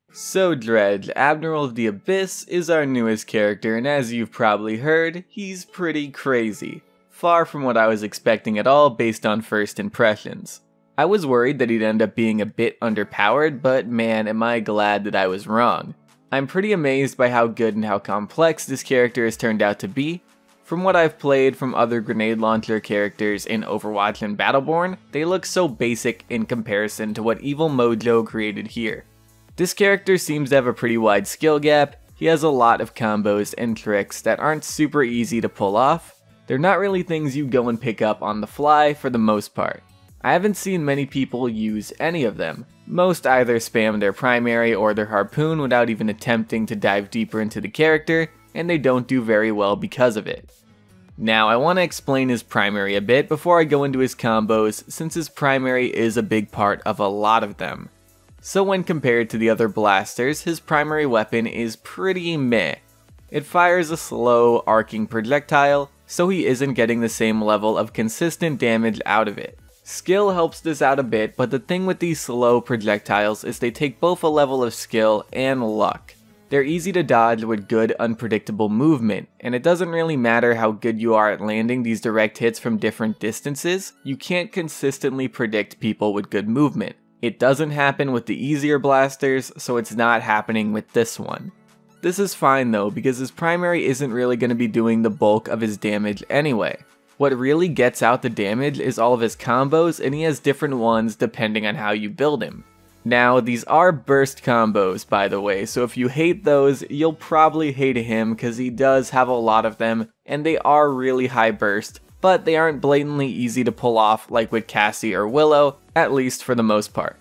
So Dredge, Admiral of the Abyss, is our newest character, and as you've probably heard, he's pretty crazy. Far from what I was expecting at all based on first impressions. I was worried that he'd end up being a bit underpowered, but man am I glad that I was wrong. I'm pretty amazed by how good and how complex this character has turned out to be. From what I've played from other grenade launcher characters in Overwatch and Battleborn, they look so basic in comparison to what Evil Mojo created here. This character seems to have a pretty wide skill gap. He has a lot of combos and tricks that aren't super easy to pull off. They're not really things you go and pick up on the fly for the most part. I haven't seen many people use any of them. Most either spam their primary or their harpoon without even attempting to dive deeper into the character, and they don't do very well because of it. Now I want to explain his primary a bit before I go into his combos, since his primary is a big part of a lot of them. So when compared to the other blasters, his primary weapon is pretty meh. It fires a slow, arcing projectile, so he isn't getting the same level of consistent damage out of it. Skill helps this out a bit, but the thing with these slow projectiles is they take both a level of skill and luck. They're easy to dodge with good, unpredictable movement, and it doesn't really matter how good you are at landing these direct hits from different distances, you can't consistently predict people with good movement. It doesn't happen with the easier blasters, so it's not happening with this one. This is fine though, because his primary isn't really going to be doing the bulk of his damage anyway. What really gets out the damage is all of his combos, and he has different ones depending on how you build him. Now, these are burst combos by the way, so if you hate those, you'll probably hate him because he does have a lot of them, and they are really high burst, but they aren't blatantly easy to pull off like with Cassie or Willow, at least for the most part.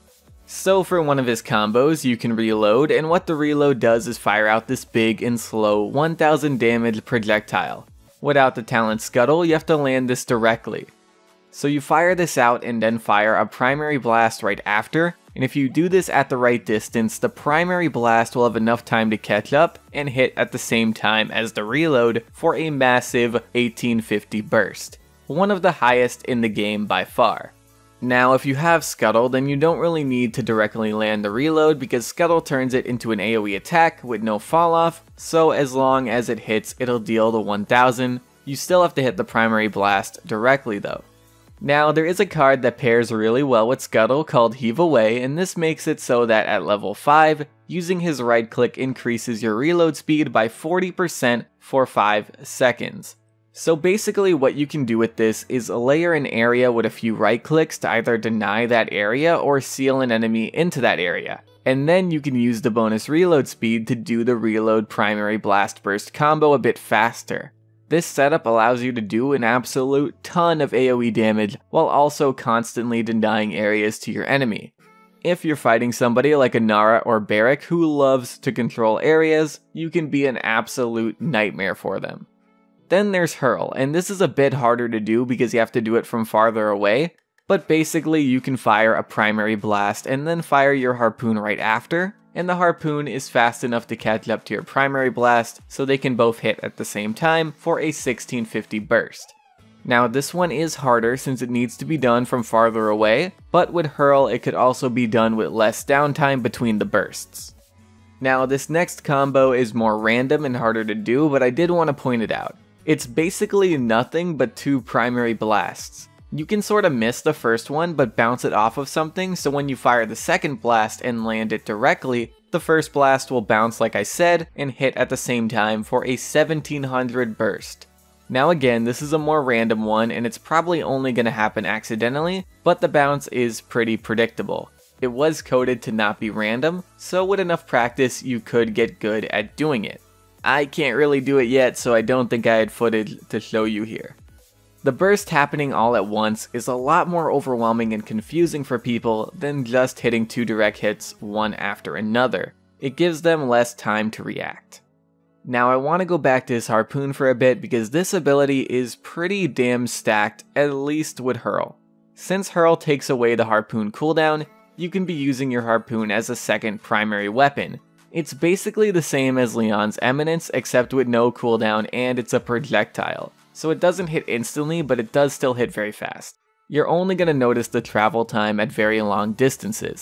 So for one of his combos, you can reload, and what the reload does is fire out this big and slow 1000 damage projectile. Without the talent Scuttle, you have to land this directly. So you fire this out and then fire a primary blast right after, and if you do this at the right distance, the primary blast will have enough time to catch up and hit at the same time as the reload for a massive 1850 burst, one of the highest in the game by far. Now if you have Scuttle, then you don't really need to directly land the reload because Scuttle turns it into an AoE attack with no fall off, so as long as it hits it'll deal the 1000, you still have to hit the primary blast directly though. Now there is a card that pairs really well with Scuttle called Heave Away, and this makes it so that at level 5, using his right click increases your reload speed by 40% for 5 seconds. So basically what you can do with this is layer an area with a few right clicks to either deny that area or seal an enemy into that area. And then you can use the bonus reload speed to do the reload primary blast burst combo a bit faster. This setup allows you to do an absolute ton of AoE damage while also constantly denying areas to your enemy. If you're fighting somebody like a Nara or Barrack who loves to control areas, you can be an absolute nightmare for them. Then there's Hurl, and this is a bit harder to do because you have to do it from farther away, but basically you can fire a primary blast and then fire your harpoon right after, and the harpoon is fast enough to catch up to your primary blast so they can both hit at the same time for a 1650 burst. Now this one is harder since it needs to be done from farther away, but with Hurl it could also be done with less downtime between the bursts. Now this next combo is more random and harder to do, but I did want to point it out. It's basically nothing but 2 primary blasts. You can sort of miss the first one but bounce it off of something, so when you fire the second blast and land it directly, the first blast will bounce like I said and hit at the same time for a 1700 burst. Now again, this is a more random one and it's probably only going to happen accidentally, but the bounce is pretty predictable. It was coded to not be random, so with enough practice you could get good at doing it. I can't really do it yet, so I don't think I had footage to show you here. The burst happening all at once is a lot more overwhelming and confusing for people than just hitting 2 direct hits one after another. It gives them less time to react. Now I want to go back to his harpoon for a bit because this ability is pretty damn stacked, at least with Hurl. Since Hurl takes away the harpoon cooldown, you can be using your harpoon as a second primary weapon. It's basically the same as Leon's Eminence except with no cooldown and it's a projectile. So it doesn't hit instantly, but it does still hit very fast. You're only going to notice the travel time at very long distances.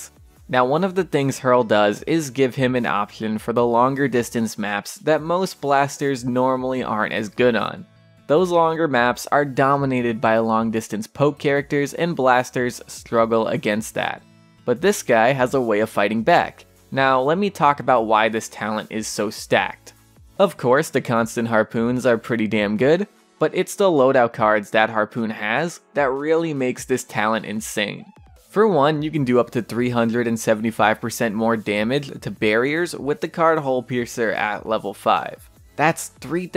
Now, one of the things Hurl does is give him an option for the longer distance maps that most blasters normally aren't as good on. Those longer maps are dominated by long distance poke characters, and blasters struggle against that. But this guy has a way of fighting back. Now, let me talk about why this talent is so stacked. Of course, the constant harpoons are pretty damn good, but it's the loadout cards that Harpoon has that really makes this talent insane. For one, you can do up to 375% more damage to barriers with the card Hole Piercer at level 5. That's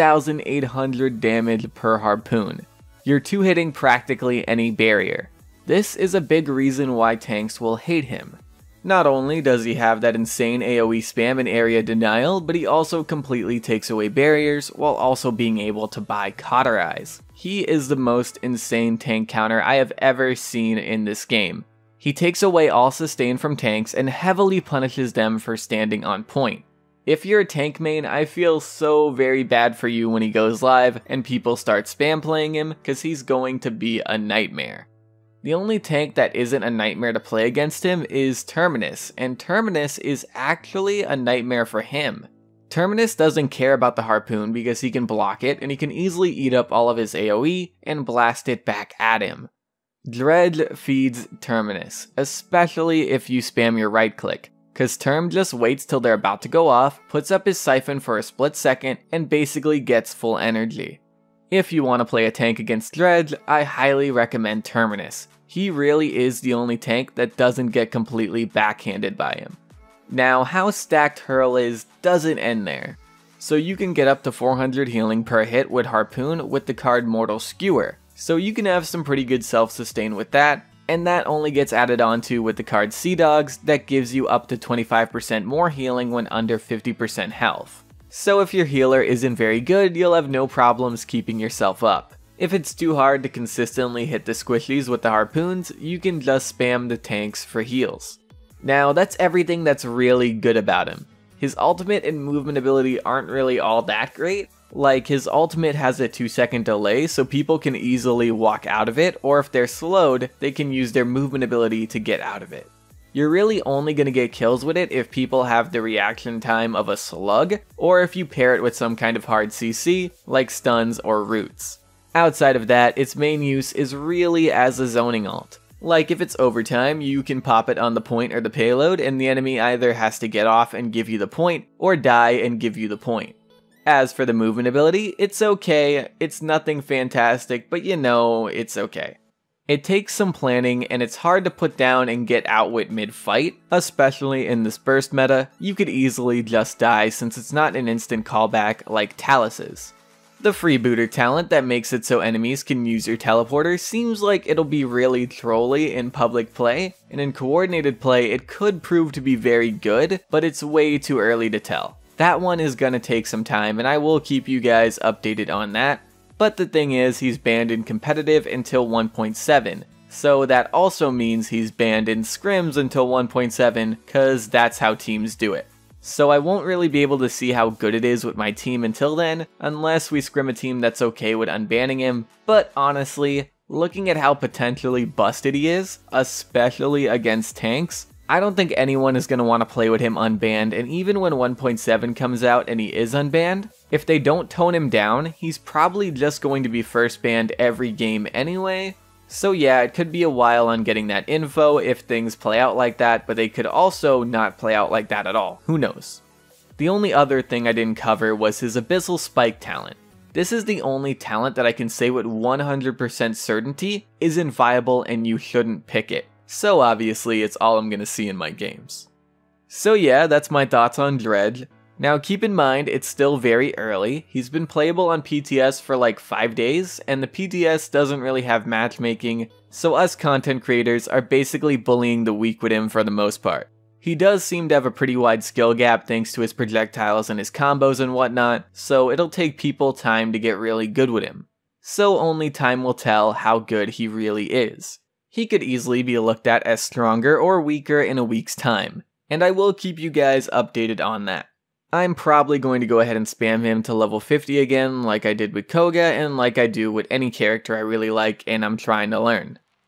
3,800 damage per Harpoon. You're 2-hitting practically any barrier. This is a big reason why tanks will hate him. Not only does he have that insane AoE spam and area denial, but he also completely takes away barriers while also being able to buy Cauterize. He is the most insane tank counter I have ever seen in this game. He takes away all sustain from tanks and heavily punishes them for standing on point. If you're a tank main, I feel so very bad for you when he goes live and people start spam playing him, because he's going to be a nightmare. The only tank that isn't a nightmare to play against him is Terminus, and Terminus is actually a nightmare for him. Terminus doesn't care about the Harpoon because he can block it and he can easily eat up all of his AoE and blast it back at him. Dredge feeds Terminus, especially if you spam your right click, cause Term just waits till they're about to go off, puts up his siphon for a split second, and basically gets full energy. If you want to play a tank against Dredge, I highly recommend Terminus. He really is the only tank that doesn't get completely backhanded by him. Now, how stacked Hurl is doesn't end there. So you can get up to 400 healing per hit with Harpoon with the card Mortal Skewer, so you can have some pretty good self-sustain with that, and that only gets added onto with the card Sea Dogs that gives you up to 25% more healing when under 50% health. So if your healer isn't very good, you'll have no problems keeping yourself up. If it's too hard to consistently hit the squishies with the Harpoons, you can just spam the tanks for heals. Now, that's everything that's really good about him. His ultimate and movement ability aren't really all that great. Like, his ultimate has a 2-second delay, so people can easily walk out of it, or if they're slowed, they can use their movement ability to get out of it. You're really only going to get kills with it if people have the reaction time of a slug, or if you pair it with some kind of hard CC, like stuns or roots. Outside of that, its main use is really as a zoning ult. Like, if it's overtime, you can pop it on the point or the payload, and the enemy either has to get off and give you the point, or die and give you the point. As for the movement ability, it's okay, it's nothing fantastic, but you know, it's okay. It takes some planning, and it's hard to put down and get out with mid-fight, especially in this burst meta. You could easily just die since it's not an instant callback like Talus is. The freebooter talent that makes it so enemies can use your teleporter seems like it'll be really trolly in public play, and in coordinated play it could prove to be very good, but it's way too early to tell. That one is gonna take some time, and I will keep you guys updated on that. But the thing is, he's banned in competitive until 1.7, so that also means he's banned in scrims until 1.7, cause that's how teams do it. So I won't really be able to see how good it is with my team until then, unless we scrim a team that's okay with unbanning him, but honestly, looking at how potentially busted he is, especially against tanks, I don't think anyone is going to want to play with him unbanned, and even when 1.7 comes out and he is unbanned, if they don't tone him down, he's probably just going to be first banned every game anyway. So yeah, it could be a while on getting that info if things play out like that, but they could also not play out like that at all, who knows. The only other thing I didn't cover was his Abyssal Spike talent. This is the only talent that I can say with 100% certainty isn't viable and you shouldn't pick it. So obviously it's all I'm gonna see in my games. So yeah, that's my thoughts on Dredge. Now keep in mind, it's still very early. He's been playable on PTS for like 5 days, and the PTS doesn't really have matchmaking, so us content creators are basically bullying the weak with him for the most part. He does seem to have a pretty wide skill gap thanks to his projectiles and his combos and whatnot, so it'll take people time to get really good with him. So only time will tell how good he really is. He could easily be looked at as stronger or weaker in a week's time, and I will keep you guys updated on that. I'm probably going to go ahead and spam him to level 50 again like I did with Koga and like I do with any character I really like and I'm trying to learn.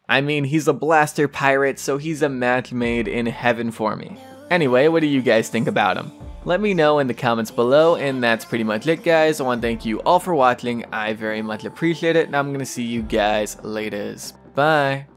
I mean, he's a blaster pirate, so he's a match made in heaven for me. Anyway, what do you guys think about him? Let me know in the comments below, and that's pretty much it, guys. I want to thank you all for watching. I very much appreciate it, and I'm going to see you guys later. Bye.